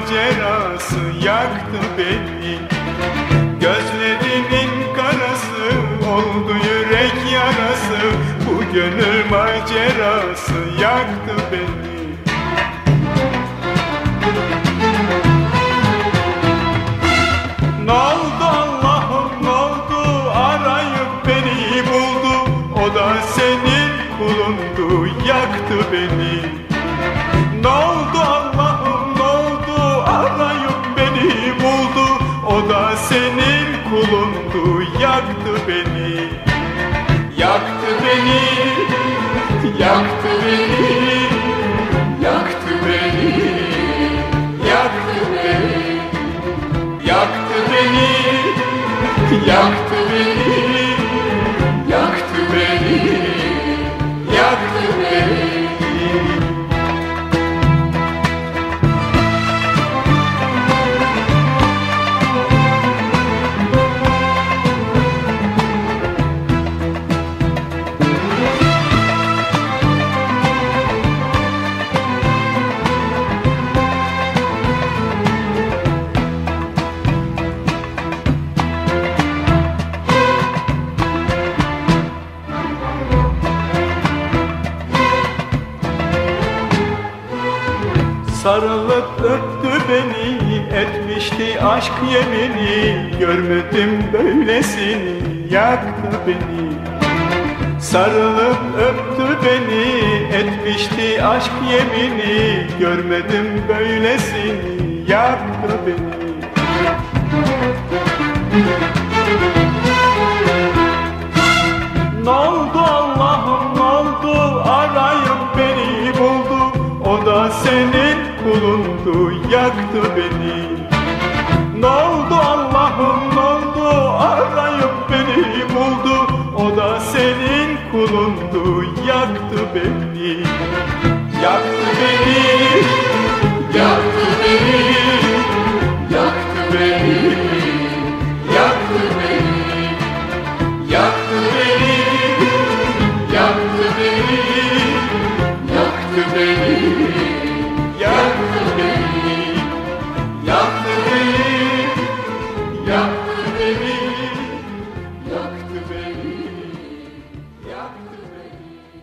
macerası yaktı beni. Gözlerinin karası oldu yürek yarası, bu gönül macerası yaktı beni. Ne oldu Allah'ım ne oldu, arayıp beni buldu, o da senin kulundu, yaktı beni. Ne oldu Allah'ım ne oldu, arayıp beni buldu, o da senin kulundu, yaktı beni. Yaktı beni, yaktı beni, yaktı beni, yaktı beni, yaktı beni, yaktı beni, yaktı beni, yaktı beni. Sarılıp öptü beni, etmişti aşk yemini, görmedim böylesini, yaktı beni. Sarılıp öptü beni, etmişti aşk yemini, görmedim böylesini, yaktı beni. Ne oldu Allah'ım ne oldu, arayıp beni buldu, o da senin kulundu, yaktı beni. Ne oldu Allah'ım ne oldu, arayıp beni buldu, o da senin kulundu, yaktı beni. Yaktı beni, yaktı beni, yaktı beni, yaktı beni, yaktı beni, yaktı beni, yaktı beni, yaktı beni, yaktı beni, yaktı beni, yaktı beni, yaktı beni.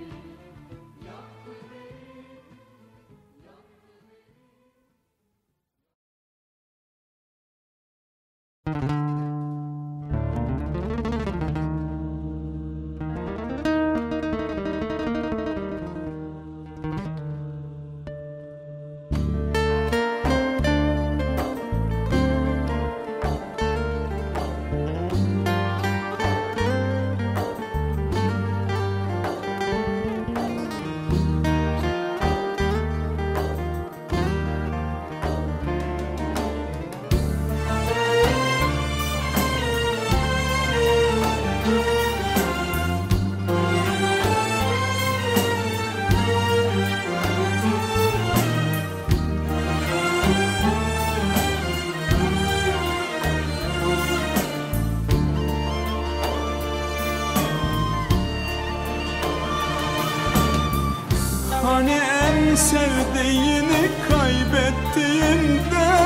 Hani en sevdiğini kaybettiğinde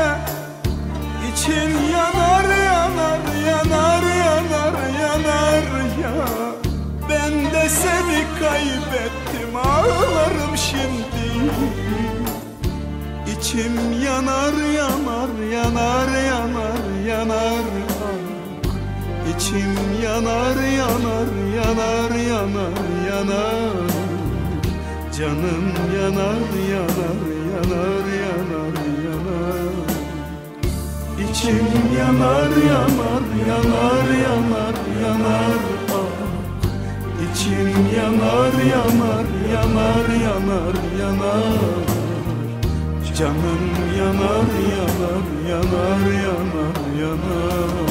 için yanar yanar yanar yanar yanar ya. Ben de seni kaybettim, ağlarım şimdi. İçim yanar yanar yanar yanar yanar. İçim yanar yanar yanar yanar yanar. Canım yanar yanar yanar yanar yanar. İçim yanar yanar yanar yanar yanar. İçim yanar yanar yanar yanar yanar. Canım yanar yanar yanar yanar yanar.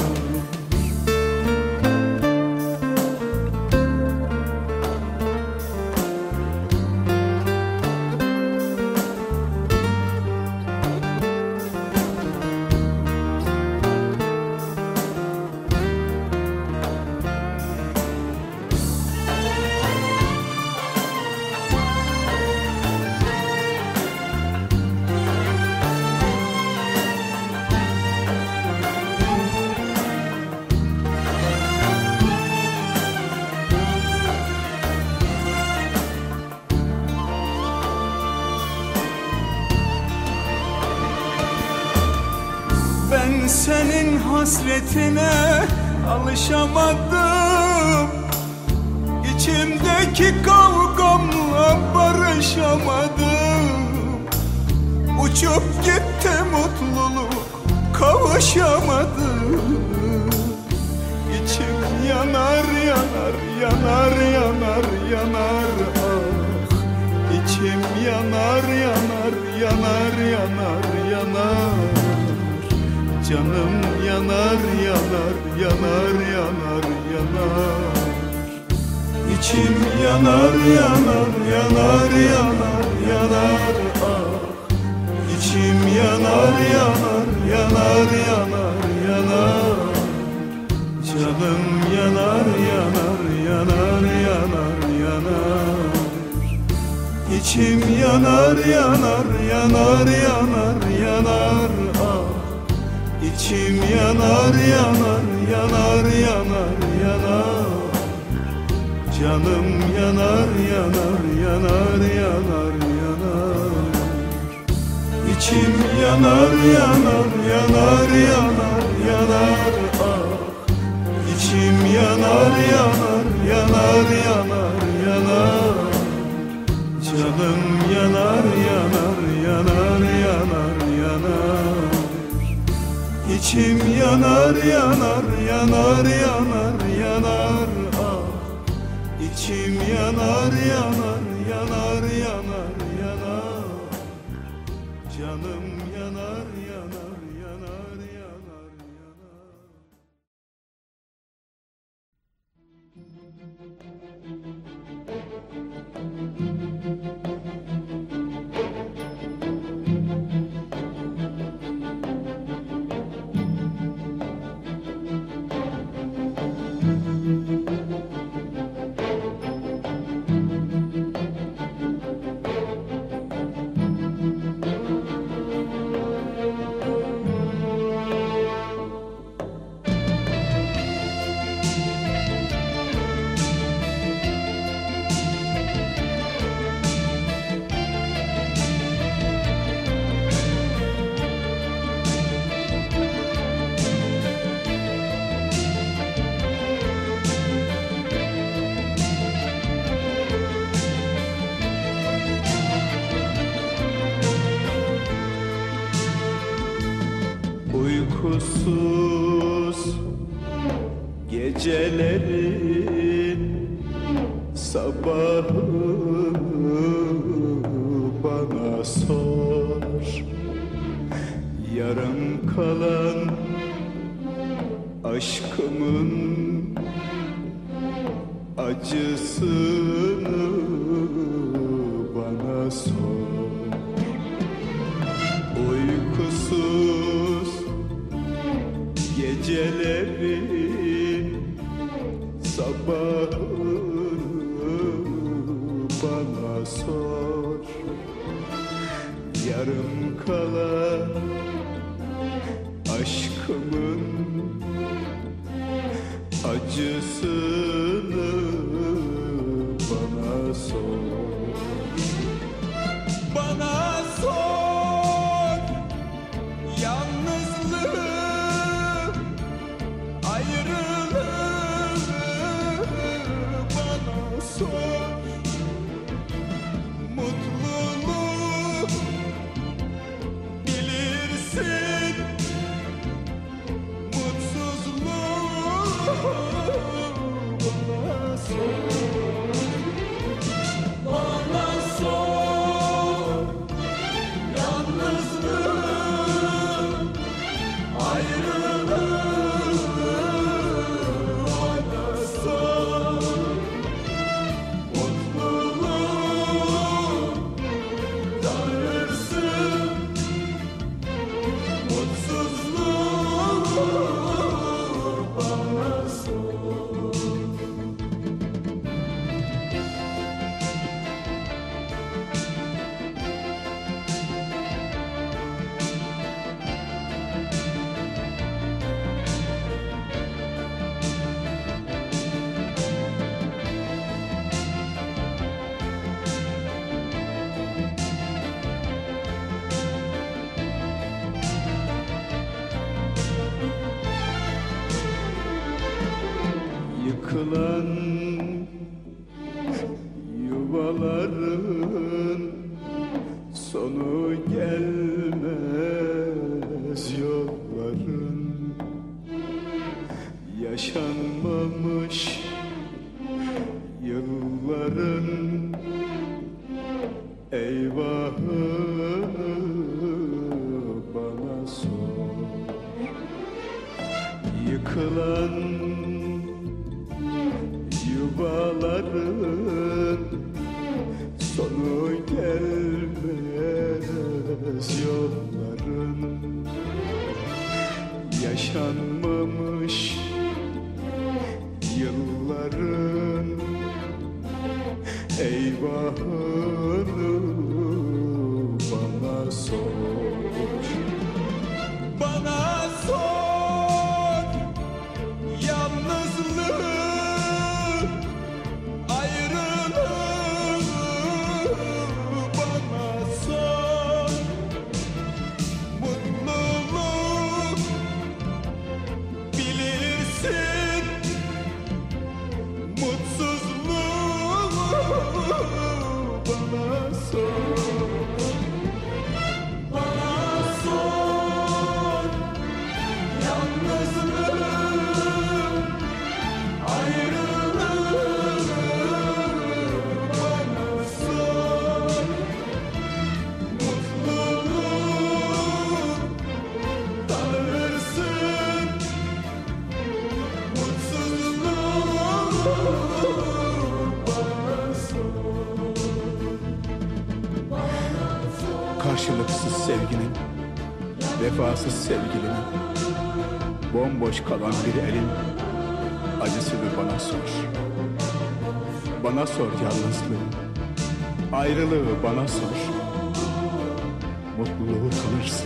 senin hasretine alışamadım. İçimdeki kavgamla barışamadım. Uçup gitti mutluluk, kavuşamadım. İçim yanar yanar, yanar yanar, yanar ah. İçim yanar yanar, yanar yanar, yanar. Canım yanar yanar, yanar yanar, yanar. İçim yanar yanar, yanar yanar, yanar ah. İçim yanar yanar, yanar yanar, yanar. Canım yanar yanar, yanar yanar, yanar. İçim yanar yanar, yanar yanar, yanar ah. İçim yanar yanar, yanar yanar, yanar. Canım yanar yanar, yanar yanar, yanar. İçim yanar yanar, yanar yanar, yanar ah. İçim yanar yanar, yanar yanar, yanar. Canım yanar yanar, yanar yanar, yanar. İçim yanar yanar, yanar yanar, yanar ah. İçim yanar yanar, yanar yanar, yanar. Canım yanar yanar, yanar yanar, yanar. Uykusuz gecelerin sabahı bana sor. Yarım kalan aşkımın acısını bana sor. Uykusuz gecelerin sabahını bana sor. Yarım kalan aşkımın acısını bana sor. Bana sor yalnızlığı, ayrılığı bana sor. Mutluluğu bilirsin, mutsuzluğu bana sor. Bana sor yalnızlığı, ayrılığı bana sor. Mutluluğu tanırsın, mutsuzluğu bana sor. Yıkılan yuvaların sonu gelmez, yolların yaşanmamış yılların eyvahı bana sor. Yıkılan yuvaların sonu gelmez, yolların yaşanmamış yılların eyvahını bana sor. Bana sor yalnızlığı, ayrılığı, bana sor mutluluğu, bilirsin mutsuzluğu, bana sor. Bana sor yalnızlığı, ayrılığı, bana sor mutluluğu, tanırsın mutsuzluğu, bana sor. Karşılıksız sevginin, vefasız sevgilinin, bomboş kalan bir elin acısını bana sor. Bana sor yalnızlığı, ayrılığı bana sor. Mutluluğu tanırsın,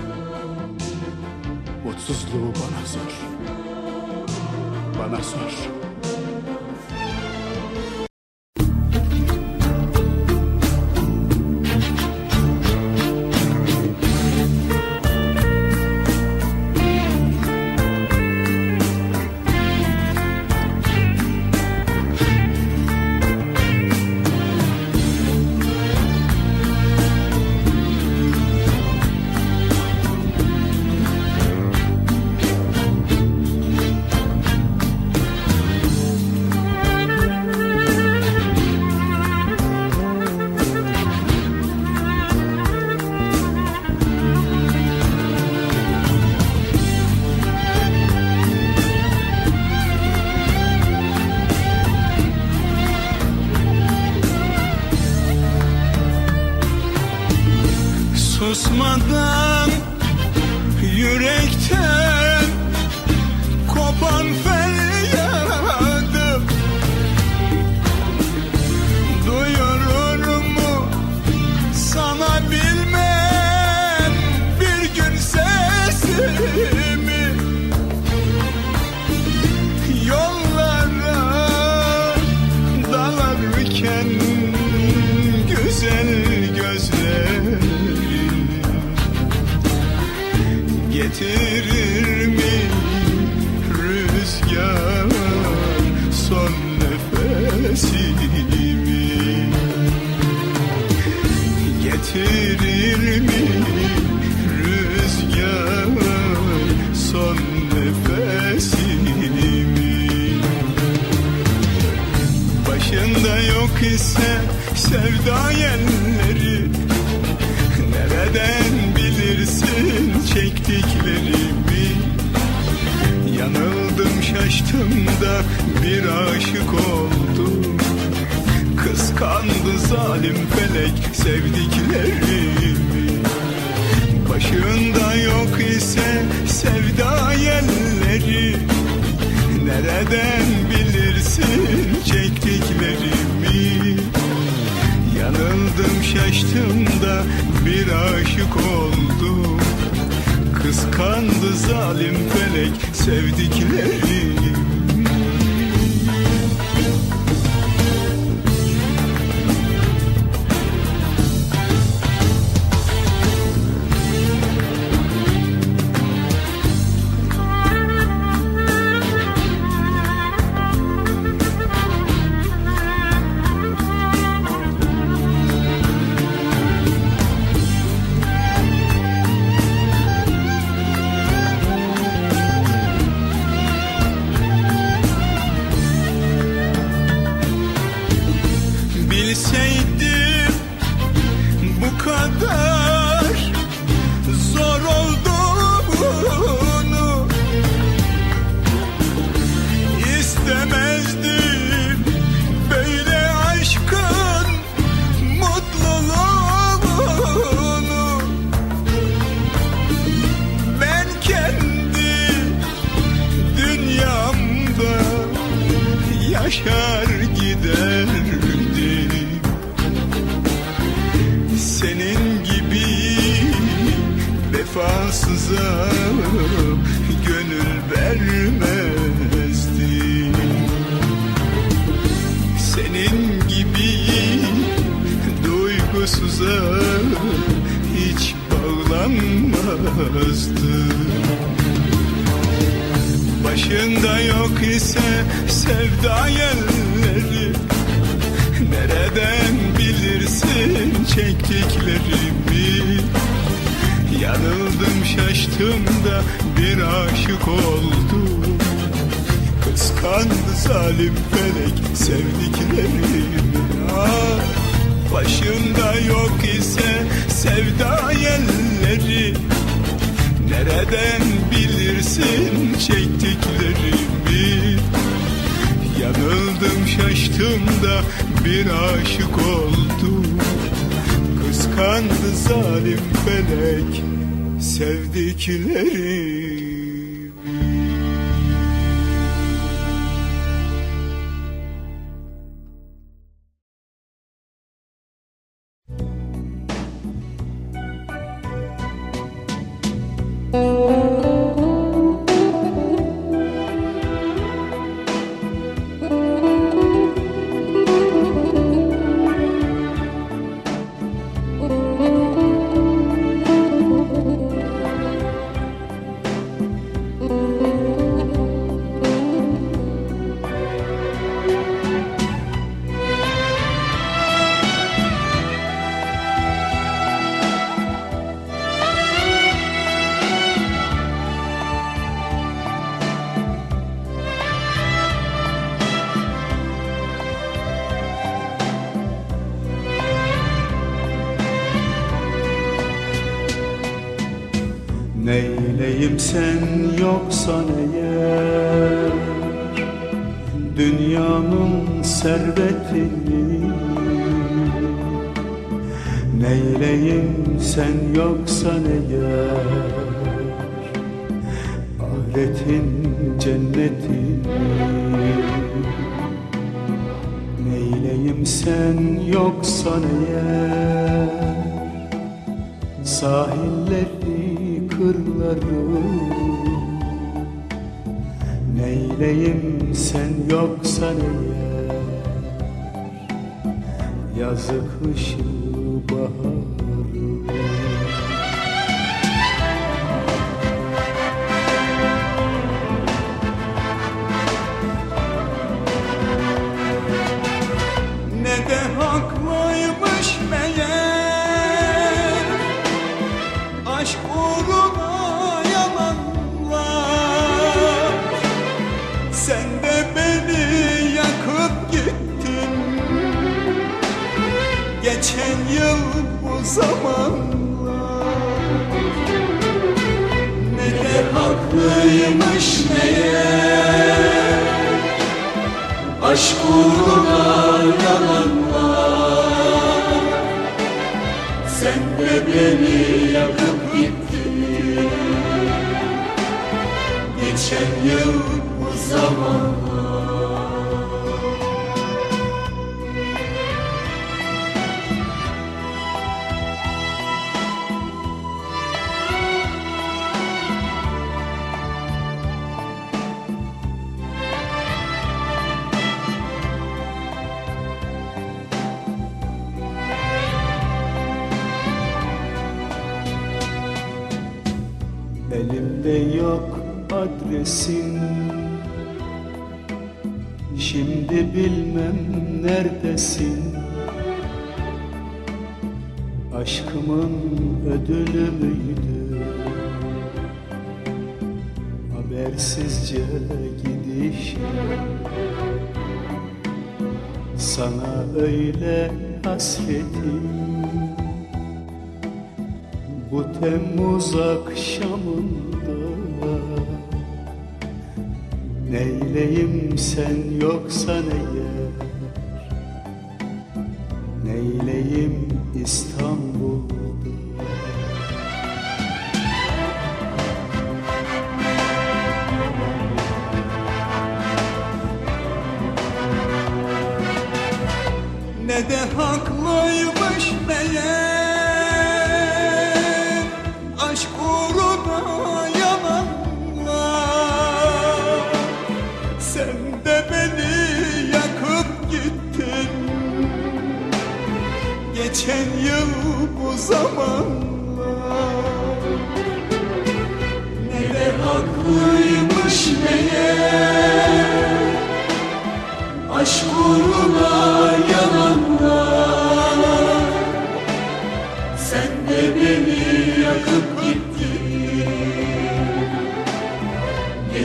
mutsuzluğu bana sor. Bana sor. Susmadan yürekten kopan feryadım duyurur mu sana bilmem bir gün sesimi? Yollara dalarken güzel gözlerim getirir mi rüzgar son nefesimi? Getirir mi rüzgar son nefesimi? Başında yok ise sevda yelleri, nereden bilirsin çektiklerimi? Yanıldım şaştım da bir aşık oldum. Kıskandı zalim felek sevdiklerimi. Başında yok ise sevda yelleri, nereden bilirsin çektiklerimi? Yanıldım şaştım da bir aşık oldum. Kıskandı zalim felek sevdiklerimi. koşar giderdim. Senin gibi vefasıza gönül vermezdim. Senin gibi duygusuza hiç bağlanmazdım. Başında yok ise sevda yelleri, nereden bilirsin çektiklerimi? Yanıldım şaştım da bir aşık oldum. Kıskandı zalim felek sevdiklerimi. Ah, başında yok ise sevda yelleri, nereden bilirsin çektiklerimi? Yanıldım şaştım da bir aşık oldum. Kıskandı zalim felek sevdiklerimi. Neyleyim sen yoksan eğer dünyanın servetini? Neyleyim sen yoksan eğer ahiretin cennetini? Neyleyim sen yoksan eğer sahilleri, kırları? Neyleyim sen yoksan eğer yazı, kışı, baharı? Ne de haklıymış meğer aşk uğruna yalanlar. Sen de beni yakıp gittin geçen yıl bu zamanlar. Ne de haklıymış meğer aşk uğruna yalanlar. Sen de beni yakıp gittin geçen yıl bu zamanlar. Elimde yok adresin, şimdi bilmem neredesin. Aşkımın ödülü müydü habersizce gidişim? Sana öyle hasretim bu Temmuz akşamında. Neyleyim sen yoksan eğer, neyleyim İstanbul'da?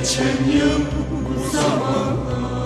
geçen yıl bu zaman.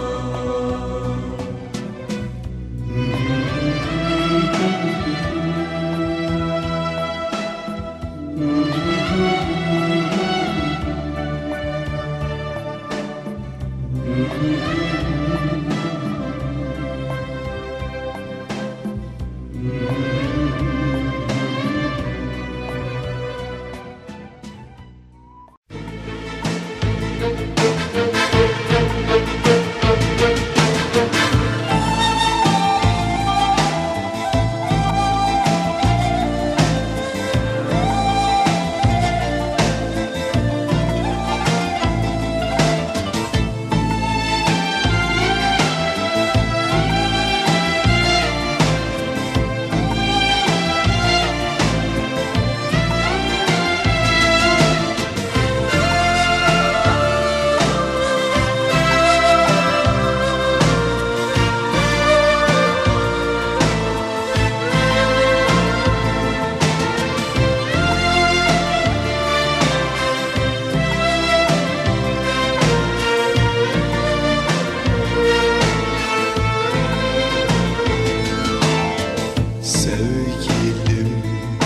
Sevgilim,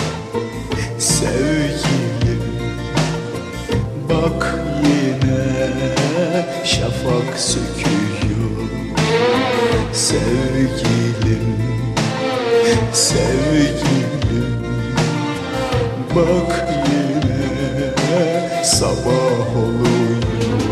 sevgilim, bak yine şafak söküyor. Sevgilim, sevgilim, bak yine sabah oluyor.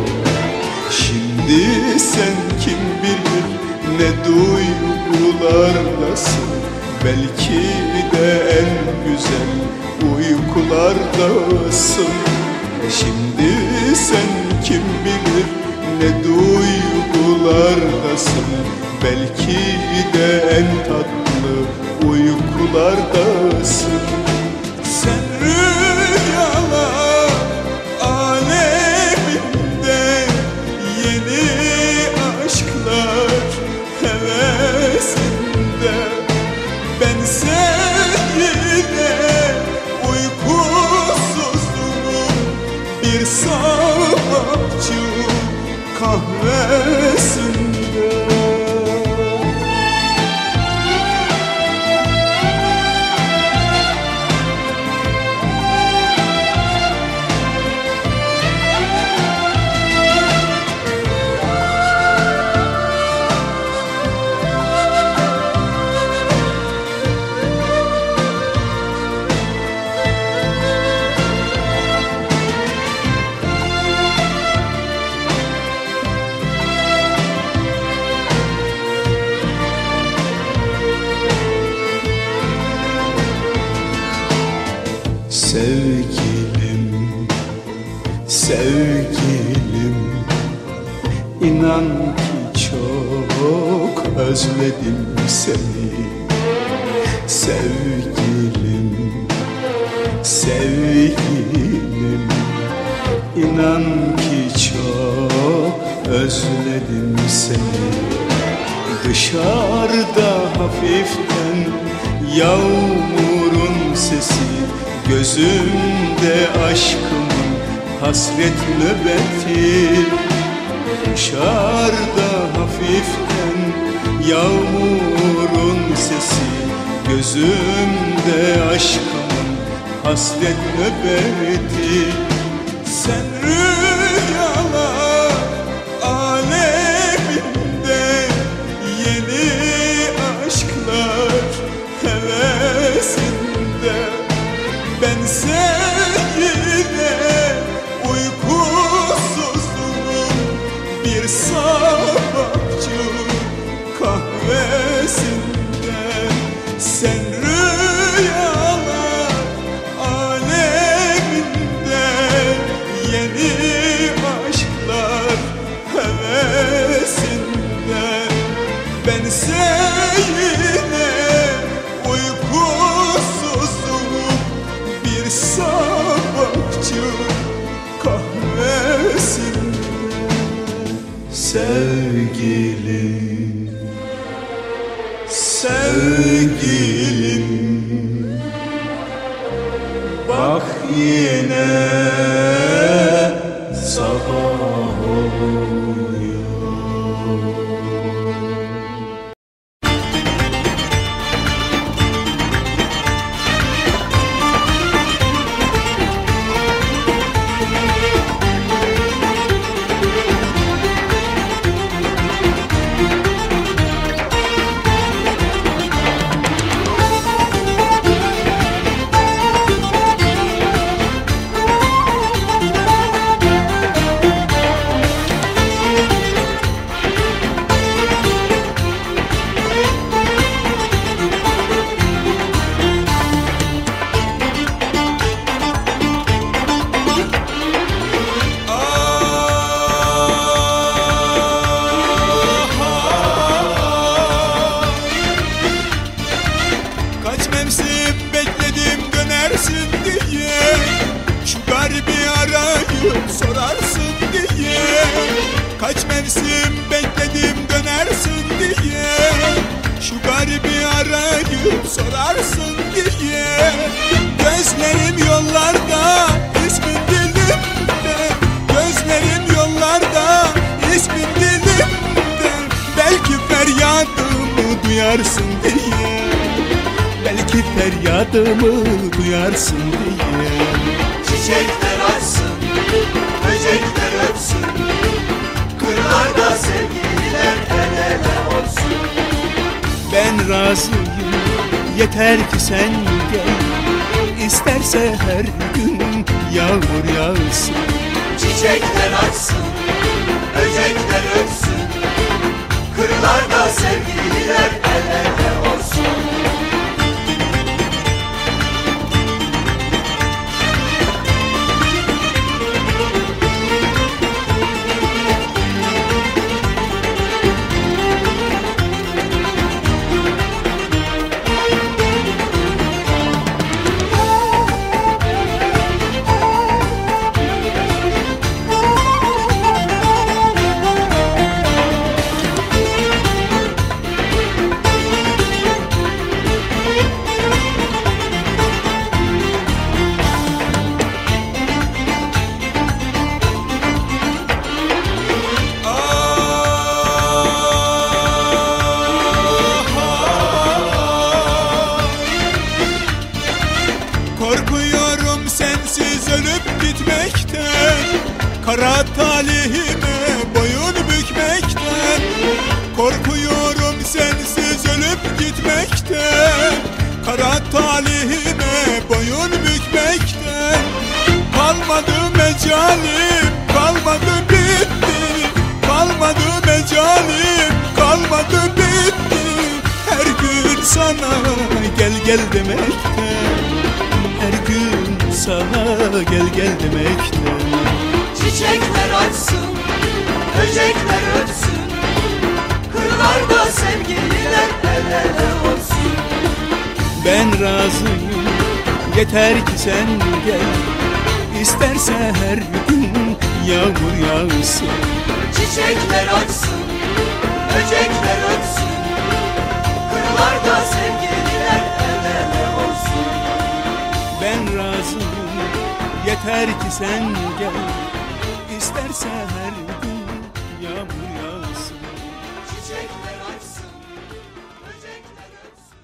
Şimdi sen kim bilir ne duygulardasın, belki de en güzel uykulardasın. Şimdi sen kim bilir ne duygulardasın, belki de en tatlı uykulardasın. Sen rüyalar aleminde yeni aşklar hevesinde, bense yine uykusuzluğum bir sabahçı kahvesinde. Sevgilim, sevgilim, inan ki çok özledim seni. Sevgilim, sevgilim, inan ki çok özledim seni. Dışarıda hafiften yağmurun sesi, gözümde aşkımın hasret nöbeti. Dışarıda hafiften yağmurun sesi, gözümde aşkımın hasret nöbeti. Sen rüyalar aleminde yeni aşklar hevesinde, bense yine uykusuzluğum bir sabahçı kahvesinde. Sen rüyalar aleminde yeni aşklar hevesinde, bense yine uykusuzluğum bir sabahçı kahvesinde. Sevgilim, sevgilim, bak yine sabah Sorarsın diye, kaç mevsim bekledim dönersin diye, şu garibi arayıp sorarsın diye. Gözlerim yollarda, ismin dilimde, gözlerim yollarda, ismin dilimde. Belki feryadımı duyarsın diye, belki feryadımı duyarsın diye. Çiçekler açsın, böcekler öpsün, kırlarda sevgililer el ele olsun. Ben razıyım, yeter ki sen gel, İsterse her gün yağmur yağsın. Çiçekler açsın, böcekler öpsün, kırlarda sevgililer el ele olsun. Korkuyorum sensiz ölüp gitmekten, kara talihime boyun bükmekten. Korkuyorum sensiz ölüp gitmekten, kara talihime boyun bükmekten. Kalmadı mecalim, kalmadı bitti, kalmadı mecalim, kalmadı bitti. Her gün sana gel gel demekten, her gün sana gel gel demekten. Çiçekler açsın, böcekler öpsün, kırlarda sevgililer el ele olsun. Ben razıyım, yeter ki sen gel, İsterse her gün yağmur yağsın. Çiçekler açsın, böcekler öpsün, kırlarda sevgililer el ele olsun. Ben razıyım, yeter ki sen gel, İsterse her gün yağmur yağsın. Çiçekler açsın, böcekler öpsün.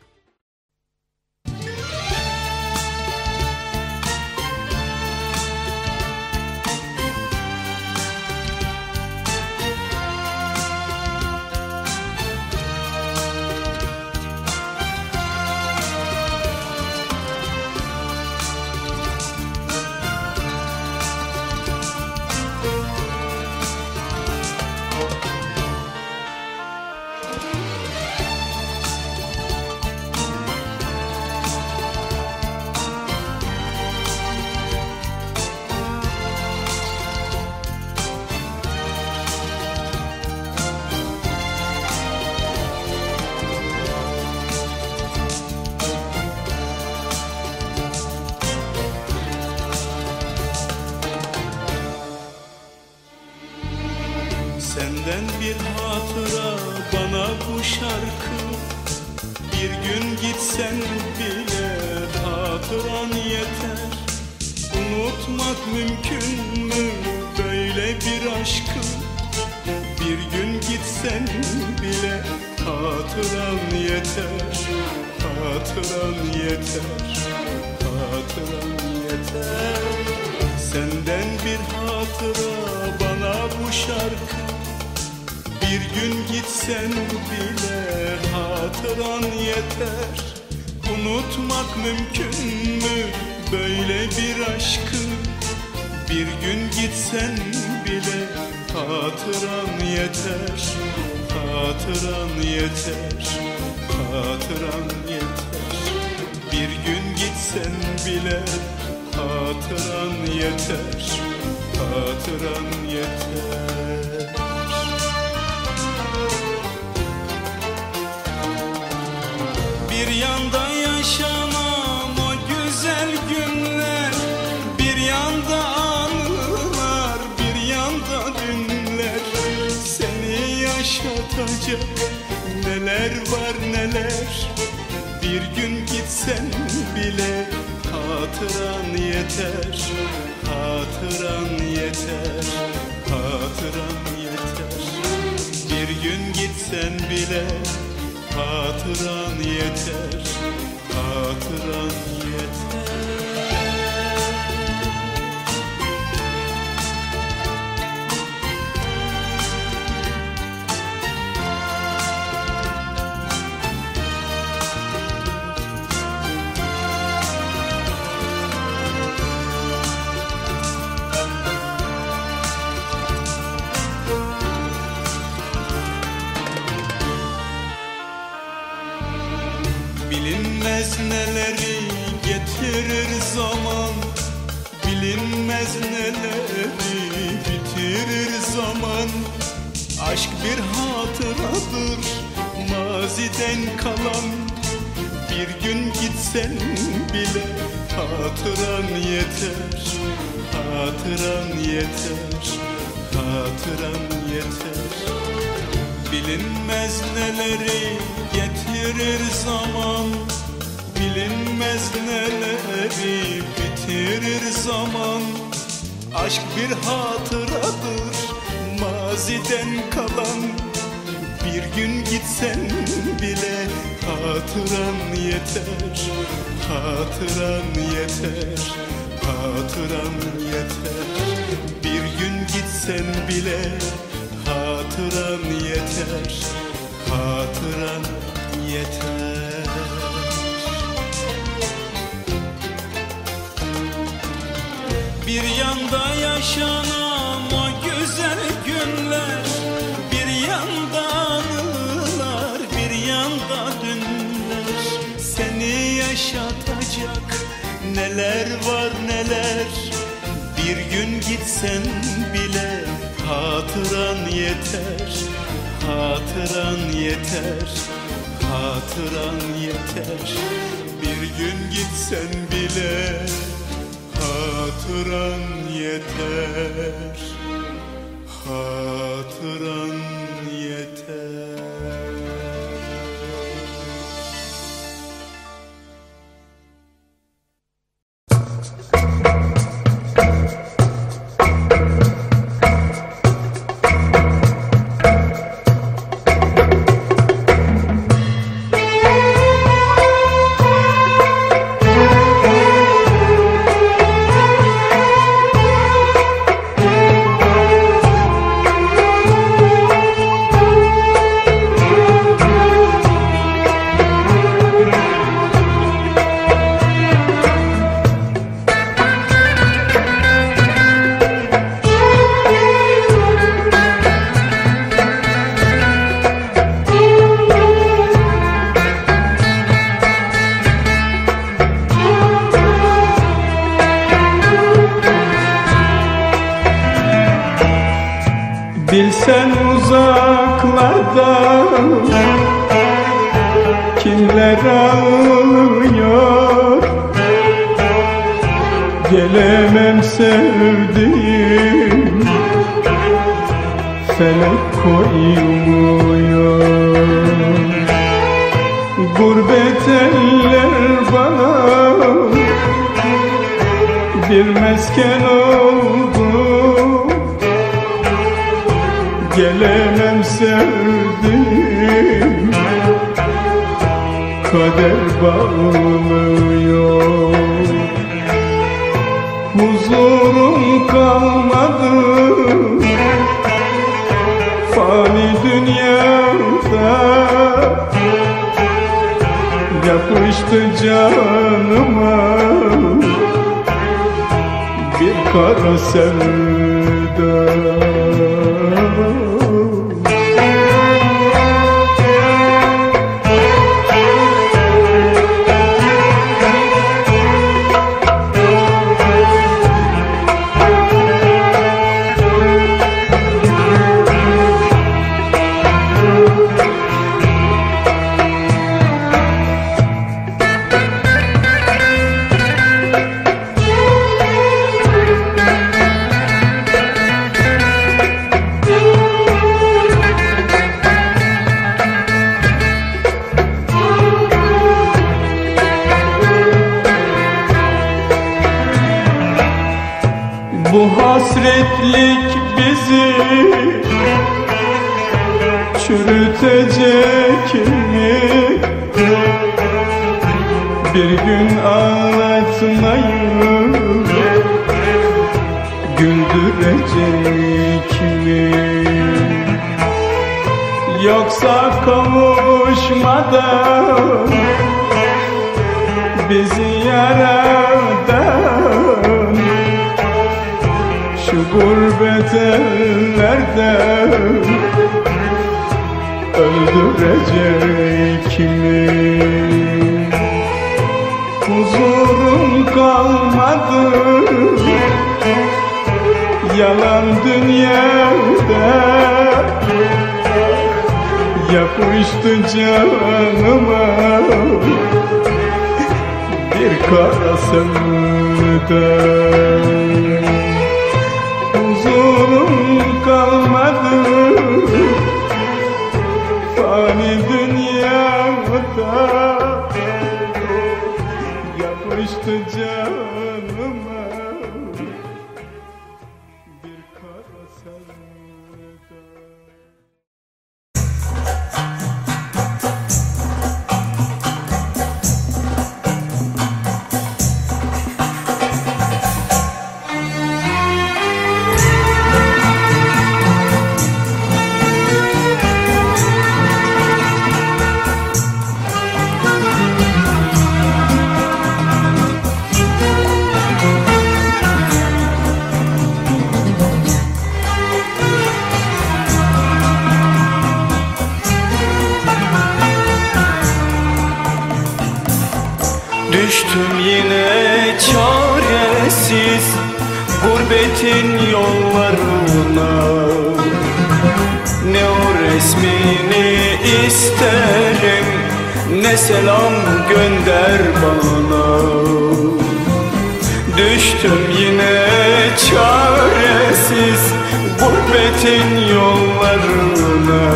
Senden bir hatıra bana bu şarkı, bir gün gitsen bile hatıran yeter. Unutmak mümkün mü böyle bir aşkı? hatıran yeter, hatıran yeter, hatıran yeter. Senden bir hatıra bana bu şarkı, bir gün gitsen bile hatıran yeter. Unutmak mümkün mü böyle bir aşkı? Bir gün gitsen bile hatıran yeter, hatıran yeter, hatıran yeter. Bir gün gitsen bile hatıran yeter, hatıran yeter. Bir yanda yaşanan o güzel günler, bir yanda anılar, bir yanda dünler. Seni yaşatacak neler var neler. Bir gün gitsen bile hatıran yeter, hatıran yeter, hatıran yeter. Bir gün gitsen bile hatıran yeter, hatıran yeter. Bilinmez neleri getirir zaman, bilinmez neleri bitirir zaman. Aşk bir hatıradır maziden kalan. Bir gün gitsen bile hatıran yeter, hatıran yeter, hatıran yeter. Bilinmez neleri getirir zaman, bilinmez neleri bitirir zaman. Aşk bir hatıradır maziden kalan. Bir gün gitsen bile hatıran yeter, hatıran yeter, hatıran yeter. Bir gün gitsen bile hatıran yeter, hatıran yeter. Bir yanda yaşanan o güzel günler, bir yanda anılar, bir yanda dünler. Seni yaşatacak neler var neler. Bir gün gitsen bile hatıran yeter, hatıran yeter, hatıran yeter. Bir gün gitsen bile hatıran yeter, hatıran yeter. Bilsen uzaklarda kimler ağlıyor. Gelemem sevdiğim, felek koymuyor. Gurbet eller bana bir mesken oldu. Gelemem sevdiğim, kader bağlıyor. Huzurum kalmadı fani dünyada, yapıştı canıma bir kara sevda. Bu hasretlik bizi çürütecek mi? Bir gün ağlatmayı güldürecek mi? Yoksa kavuşmadan bizi yaradan şu gurbet ellerde öldürecek mi? Huzurum kalmadı yalan dünyada, yapıştı canıma bir kara sevda. Huzurum kalmadı fani dünyada, yapıştı canıma bir kara sevda. Düştüm yine çaresiz gurbetin yollarına, ne o resmini isterim ne selam gönder bana. Düştüm yine çaresiz gurbetin yollarına,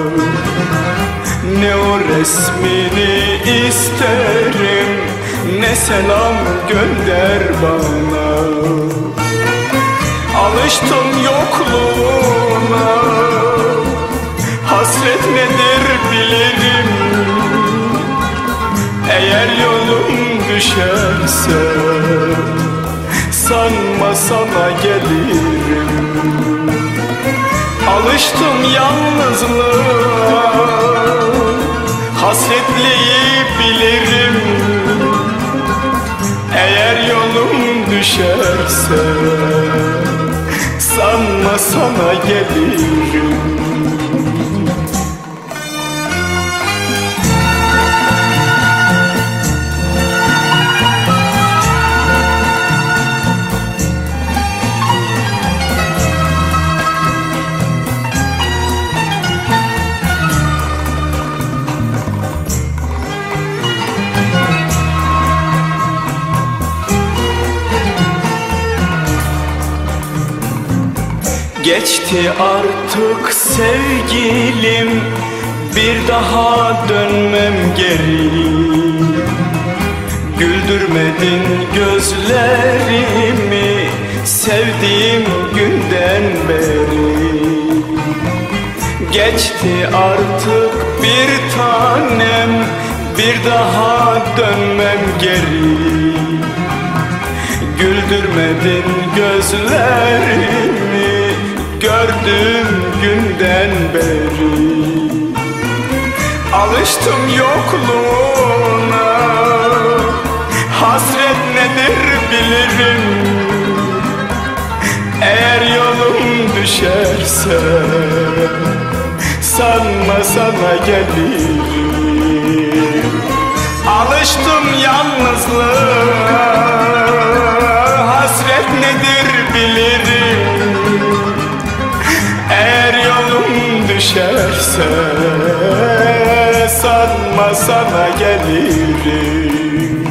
ne o resmini isterim ne selam gönder bana. Alıştım yokluğuna, hasret nedir bilirim. Eğer yolum düşerse sanma sana gelirim. Alıştım yalnızlığa, hasretliği bilirim. Eğer yolum düşerse sanma sana gelirim. Geçti artık sevgilim, bir daha dönmem geri. Güldürmedin gözlerimi sevdiğim günden beri. Geçti artık bir tanem, bir daha dönmem geri. Güldürmedin gözlerimi gördüğüm günden beri. Alıştım yokluğuna, hasret nedir bilirim. Eğer yolum düşerse sanma sana gelirim. Alıştım yalnızlığa, hasret nedir bilirim. Eğer yolum düşerse sanma sana gelirim.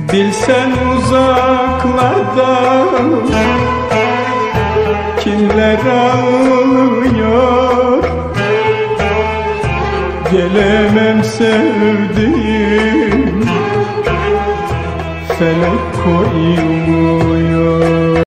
Bilsen uzaklarda kimler ağlıyor, gelemem sevdiğim, felek koymuyor.